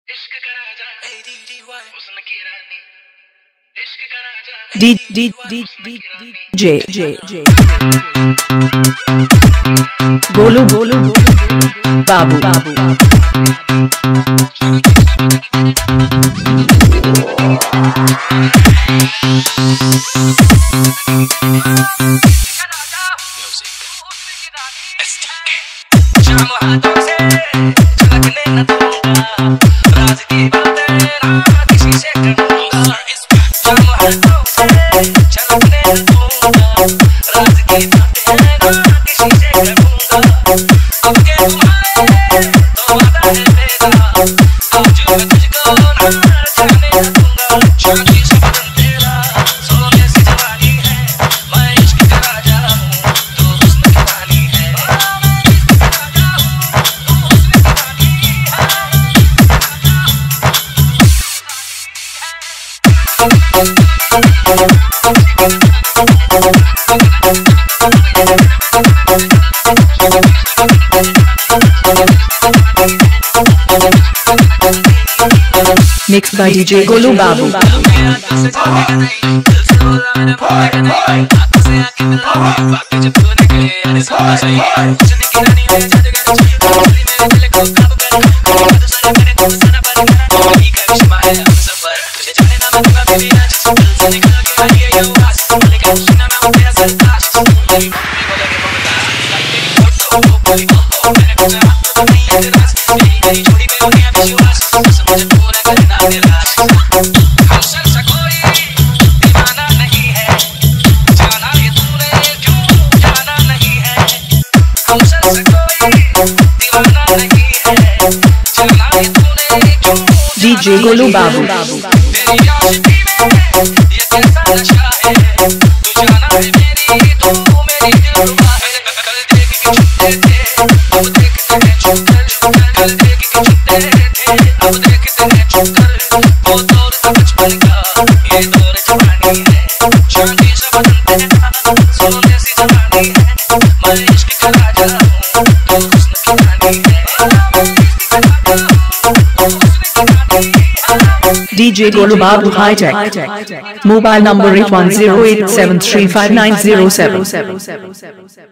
इश्क का राजा ADDY हुस्न की रानी इश्क का राजा DJ गोलू बाबू हाथों से झलकने न दूंगा राज की बातें ना किसी से करूंगा शाम हाथों से झलकने न दूंगा राज की बातें ना किसी से करूंगा अब के तुम्हारे तो वादा है मेरा आज मैं तुझको ना जाने न दूंगा शादी से बदन तेरा सोने से जवानी है मैं इश्क का राजा हूँ तो हुस्न की रानी है Mixed by DJ Golu Babu DJ Golu Babu DJ Golu Babu High-Tech Mobile number 8108735907